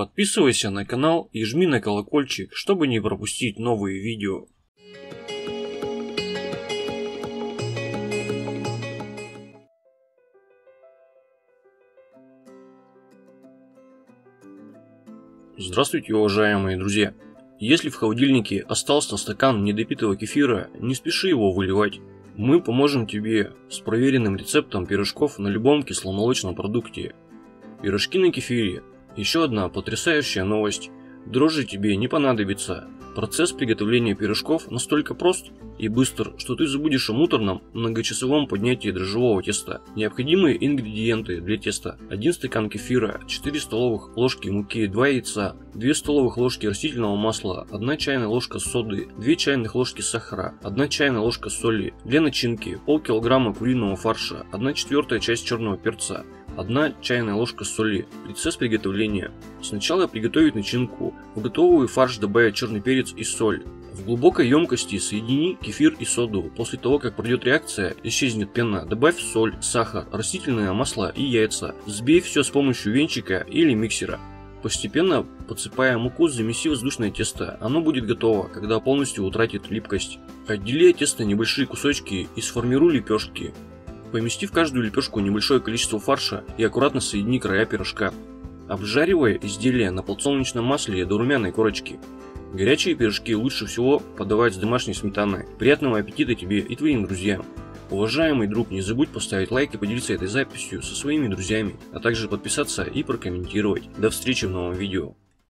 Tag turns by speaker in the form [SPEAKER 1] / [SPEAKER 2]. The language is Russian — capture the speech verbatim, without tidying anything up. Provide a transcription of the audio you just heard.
[SPEAKER 1] Подписывайся на канал и жми на колокольчик, чтобы не пропустить новые видео. Здравствуйте, уважаемые друзья! Если в холодильнике остался стакан недопитого кефира, не спеши его выливать. Мы поможем тебе с проверенным рецептом пирожков на любом кисломолочном продукте. Пирожки на кефире. Еще одна потрясающая новость. Дрожжи тебе не понадобится. Процесс приготовления пирожков настолько прост и быстр, что ты забудешь о муторном многочасовом поднятии дрожжевого теста. Необходимые ингредиенты для теста: один стакан кефира, четыре столовых ложки муки, два яйца, две столовых ложки растительного масла, одна чайная ложка соды, две чайных ложки сахара, одна чайная ложка соли. Для начинки: полкилограмма куриного фарша, одна четвертая часть черного перца, одна чайная ложка соли. Процесс приготовления: сначала приготовить начинку. В готовый фарш добавить черный перец и соль. В глубокой емкости соедини кефир и соду. После того, как пройдет реакция, исчезнет пена, добавь соль, сахар, растительное масло и яйца. Взбей все с помощью венчика или миксера. Постепенно подсыпая муку, замеси воздушное тесто. Оно будет готово, когда полностью утратит липкость. Отдели от теста небольшие кусочки и сформируй лепешки. Помести в каждую лепешку небольшое количество фарша и аккуратно соедини края пирожка. Обжаривая изделие на подсолнечном масле до румяной корочки. Горячие пирожки лучше всего подавать с домашней сметаной. Приятного аппетита тебе и твоим друзьям. Уважаемый друг, не забудь поставить лайк и поделиться этой записью со своими друзьями, а также подписаться и прокомментировать. До встречи в новом видео.